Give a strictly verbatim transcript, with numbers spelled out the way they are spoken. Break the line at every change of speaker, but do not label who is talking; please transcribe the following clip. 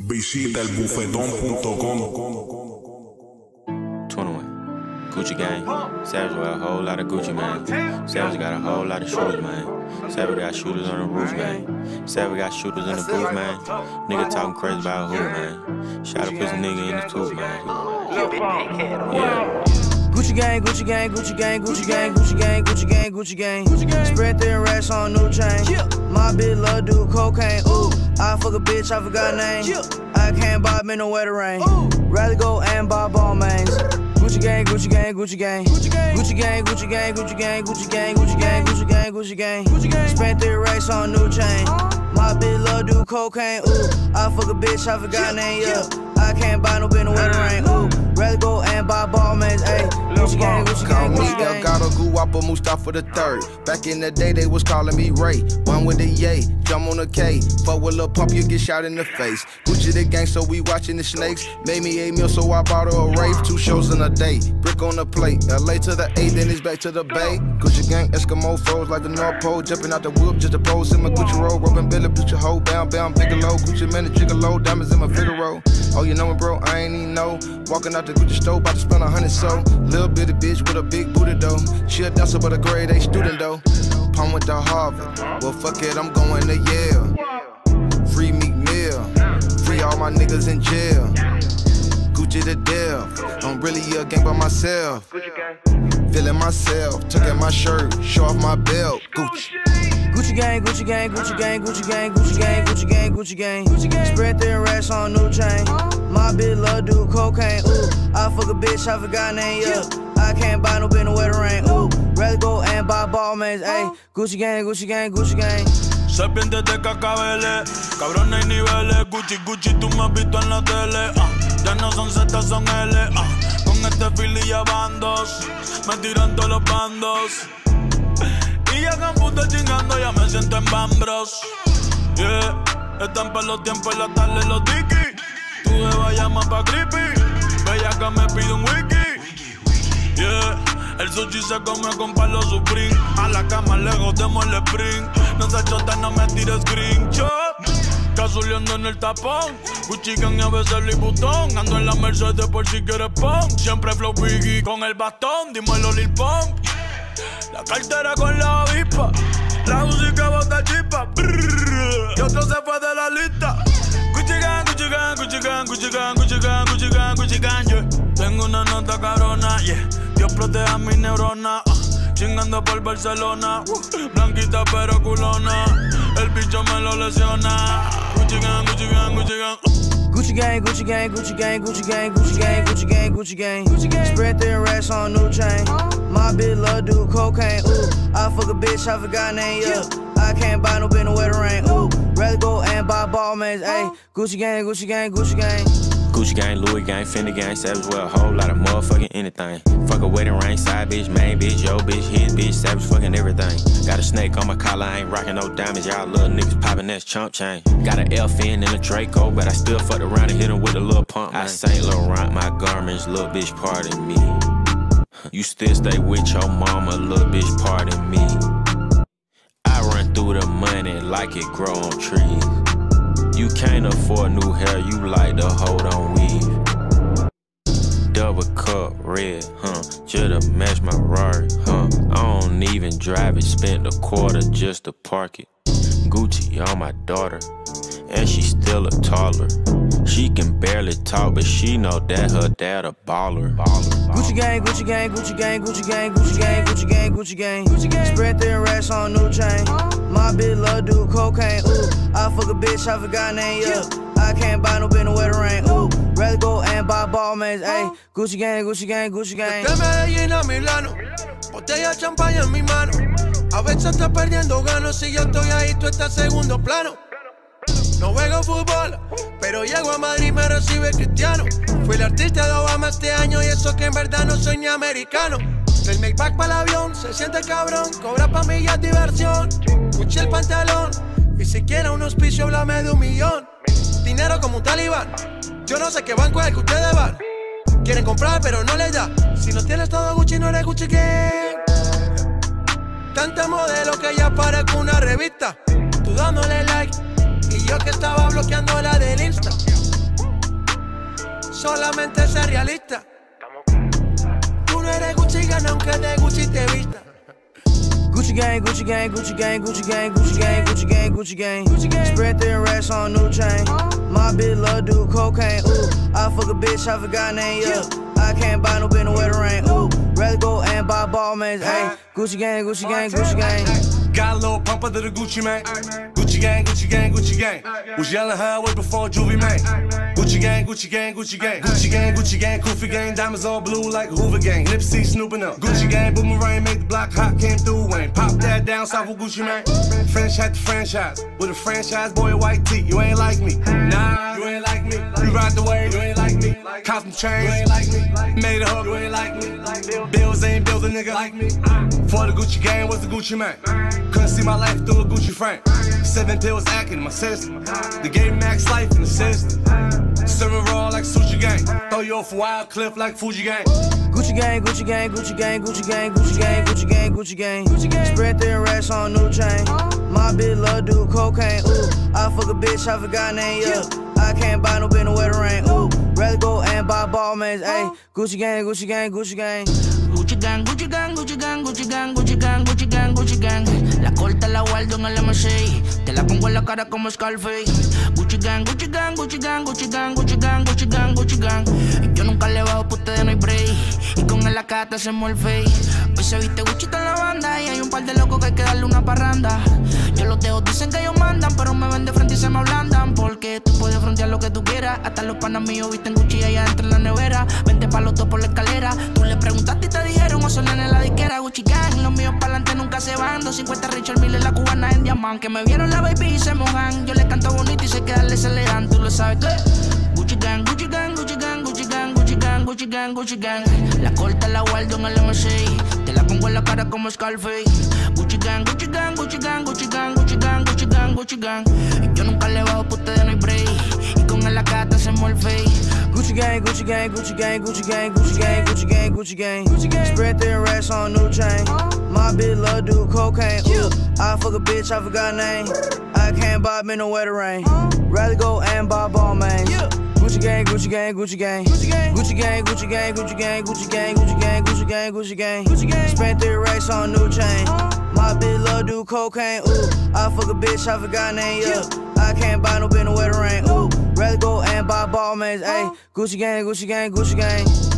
Visita el bufetón punto com.
twenty-one. Gucci gang. Savage got a whole lot of Gucci, man. Savage got a whole lot of shooters, man. Savage got shooters on the roof, man. Savage got shooters in the booth, man. Nigga talking crazy about who, man. Shot a pussy nigga in the tooth, man. Yeah.
Gucci gang, Gucci gang, Gucci gang, Gucci gang, Gucci gang, Gucci gang, Gucci gang. Gucci gang. Spread thin racks on new chain. Yeah. My bitch love do cocaine. Ooh, I fuck a bitch, I forgot name. Yeah. I can't buy me no wetter rain. Ooh. Rather go and buy ball mains. Gucci gang, Gucci gang, Gucci gang, Gucci gang, Gucci gang, Gucci gang, Gucci gang, Gucci gang, Gucci gang, Gucci gang, Gucci gang, Gucci gang. Spent three racks on new chain. My bitch love do cocaine. Ooh, I fuck a bitch, I forgot name. Yeah, I can't buy no bitch no wetter rain. Ooh, rather go and buy ball mains. Ayy, Gucci gang, Gucci gang, Gucci gang.
Got a Guapa Mustafa the third. Back in the day, they was calling me Ray. One with the yay, jump on a K. Fuck with a little pump, you get shot in the face. Gucci the gang, so we watching the snakes. Made me eight mil, so I bought her a rave. Two shows in a day, brick on the plate. L A to the A, then it's back to the Bay. Gucci gang, Eskimo froze like the North Pole. Jumping out the whoop, just a pose in my Gucci roll. Robin Billy, Gucci hoe, bound, bound, Bigelow. Gucci man, the Gigolo, diamonds in my Figaro. Oh, you know it, bro, I ain't even know. Walking out the Gucci store, about to spend a hundred so. Little bitty bitch with a big booty though. She a dancer, but a grade A student though. Palm went to Harvard. Well, fuck it, I'm going to Yale. Free Meek Mill. Free all my niggas in jail. Gucci the death. I'm really a gang by myself. Feeling myself. Took out my shirt. Show off my belt. Gucci.
Gucci gang, Gucci gang, Gucci gang, Gucci gang, Gucci gang, Gucci gang, Gucci gang, Gucci gang. Spread thin racks on new chain. My bitch love do cocaine. Ooh, I fuck a bitch, I forgot name. Yeah, I can't buy no bitch no wetter rain. Ooh, rather go and buy ball mains. Ayy, Gucci gang, Gucci gang, Gucci gang.
Serpientes de cacabeles, cabrones y niveles. Gucci, Gucci, tú me has visto en la tele. Ah, ya no son Z, son L. Ah, con este fili ya bandos, me tiran todos los bandos. Y ya con puta chingando, ya me siento en Bambros. Yeah, están por los tiempos y la tarde los tiki. Tú debas llamar pa' creepy. Bella que me pide un wiki. Yeah, el sushi se come con palo Supreme. A la cama le godemos el sprint. No se chota, no me tires screenshot. Casuleando en el tapón. Gucci gang y a veces Louis Vuitton. Ando en la Mercedes por si quieres pump. Siempre flow Biggie con el bastón. Dímelo Lil Pump. La cartera con la avispa. La música bota chispa. Brrr, y otro se fue de la lista. Gucci gang, Gucci gang, Gucci gang, Gucci gang, Gucci gang, Gucci gang, Gucci gang, yeah. Tengo una nota cabrona, yeah. Dios proteja mis neuronas. Uh, chingando por Barcelona. Uh, blanquita pero culona. El bicho me lo lesiona. Gucci gang, Gucci gang, Gucci gang. Uh.
Gucci gang, Gucci gang, Gucci gang, Gucci gang, Gucci gang, Gucci gang, Gucci gang, Gucci gang. Spread thin racks on new chain. My bitch love do cocaine. Ooh, I fuck a bitch, I forgot name. Yeah, I can't buy no bitch no wetter rain. Ooh, rather go and buy ball mains. Ayy, Gucci gang, Gucci gang, Gucci gang.
Gucci gang, Louis gang, Fendi gang, Savage with a whole lot of motherfucking anything. Fuck a wedding ring, side bitch, main bitch, yo bitch, his bitch, Savage fucking everything. Got a snake on my collar, I ain't rocking no diamonds, y'all little niggas popping that chump chain. Got an Elfin and a Draco, but I still fucked around and hit him with a little pump. I Saint Laurent my garments, little bitch, pardon me. You still stay with your mama, little bitch, pardon me. I run through the money like it grow on trees. You can't afford new hair, you like to hold on weave. Double cup red, huh? Just to match my Rari, huh? I don't even drive it, spent a quarter just to park it. Gucci on my daughter, and she still a toddler. She can barely talk, but she know that her dad a baller.
Gucci gang, Gucci gang, Gucci gang, Gucci gang, Gucci gang, Gucci gang, Gucci gang, Gucci gang. Spread thin racks on new chain. My bitch love do cocaine. Ooh, I fuck a bitch, I forgot name. Yeah, I can't buy no bitch no wetter rain. Ooh, rather go and buy ball mains. Ayy, Gucci gang, Gucci gang, Gucci gang.
De Medellín a Milano, botella de champaña en mi mano. A veces estás perdiendo ganos, si yo estoy ahí, tú estás segundo plano. No juego fútbol, pero llego a Madrid y me recibe Cristiano. Fui el artista de Obama este año y eso que en verdad no soy ni americano. El Maybach para el avión, se siente cabrón, cobra pa' mí ya diversión. Gucci el pantalón, y si quiere un auspicio, háblame de un millón. Dinero como un talibán, yo no sé qué banco es el que ustedes van. Quieren comprar pero no les da, si no tienes todo Gucci no eres Gucci gang. Tanta modelo que ya parezco una revista. Tú dándole like y yo que estaba bloqueando la del Insta. solamente ser realista. Tú no eres Gucci Gang aunque de Gucci te vista.
Gucci gang, Gucci gang, Gucci gang, Gucci gang, Gucci gang, Gucci gang, Gucci gang. Gucci gang. Spread thin racks on new chain. My bitch love do cocaine. Ooh, I fuck a bitch, I forgot name. Yeah, I can't buy no bin to wear the rain. Ooh, rather go and buy ball mains. Ayy, Gucci gang, Gucci gang, Gucci gang.
Got a little pump under the Gucci man. Gucci gang, Gucci gang, Gucci gang. Was yelling her way before Juvie man. Gucci gang, Gucci gang, Gucci gang. Gucci gang, Gucci gang, Koofy gang. Diamonds all blue like Hoover gang. Nipsey snooping up. Gucci gang, boomerang, made the block hot, came through Wayne. Pop that down south with Gucci man. French hat to franchise. With a franchise boy, white tee. You ain't like me. Nah, you ain't like me. You ride the wave, you ain't like me. Cop some chains, you ain't like me. Made a hug, you ain't like me. Bills ain't build a nigga like me. For the Gucci gang was the Gucci man. Couldn't see my life through a Gucci frame. Seven pills acting in my system. They gave Max life in the system. Serving raw like Sushi gang. Throw you off a wild cliff like Fuji gang.
Gucci gang, Gucci gang, Gucci gang, Gucci gang, Gucci gang, Gucci gang, Gucci gang. Gucci gang. Spread thin racks on new chain. My bitch love do cocaine. Ooh, I fuck a bitch, I forgot name. Yeah, I can't buy no bin to wear the rain. Ooh, rather go and buy ball mains. Ayy, Gucci gang, Gucci gang, Gucci gang.
Gucci gang, Gucci gang, Gucci gang, Gucci gang, Gucci gang, Gucci gang, Gucci gang. La corta la guardo en el M seis. Te la pongo en la cara como Scarface. Gucci gang, Gucci gang, Gucci gang, Gucci gang, Gucci gang, Gucci gang, Gucci gang. Yo nunca le bajo pa' ustedes, no hay break. Y con el acá hacemos el fake. Hoy se viste Gucci en la banda y hay un par de locos que hay que darle una parranda. Yo los dejo, dicen que ellos mandan, pero me ven de frente y se me ablandan. Porque tú puedes frontear lo que tú quieras. Hasta los panas míos visten Gucci allá dentro en la nevera. Vente pa' los dos por la escalera. Tú le preguntaste y te dijeron, o sonan en la disquera. Gucci gang, los míos pa'lante nunca se van. doscientos cincuenta Richard Mille, la cubana en diamante. Que me vieron la baby y se mojan. Yo les canto bonito y sé que darle se le dan. Tú lo sabes que Gucci gang, Gucci gang, Gucci gang, Gucci gang, Gucci gang, Gucci gang, Gucci gang. La corta la guardo en el M seis. Te la pongo en la cara como Scarface. Gucci gang, Gucci gang, Gucci gang, Gucci gang, Gucci gang, Gucci gang, Gucci gang. Y yo nunca le bajo pa' ustedes, no hay break. Y con el acá hacemos el fake.
Gucci gang, Gucci gang, Gucci gang, Gucci gang, Gucci gang, Gucci gang, Gucci gang. Gucci gang. Spread thin racks on new chain. My bitch love do cocaine. Ooh, I fuck a bitch, I forgot name. I can't buy me no wear the rain. Rather go and buy ball mains. Gucci gang, Gucci gang, Gucci gang, Gucci gang, Gucci gang, Gucci gang, Gucci gang, Gucci gang, Gucci gang, Gucci gang, Gucci gang, Gucci gang. Spent three racks on new chain. My bitch love do cocaine. Ooh, I fuck a bitch, I forgot name. Yeah, I can't buy no bin to wear the rain. Ooh, rather go and buy ball mains. Ayy, Gucci gang, Gucci gang, Gucci gang.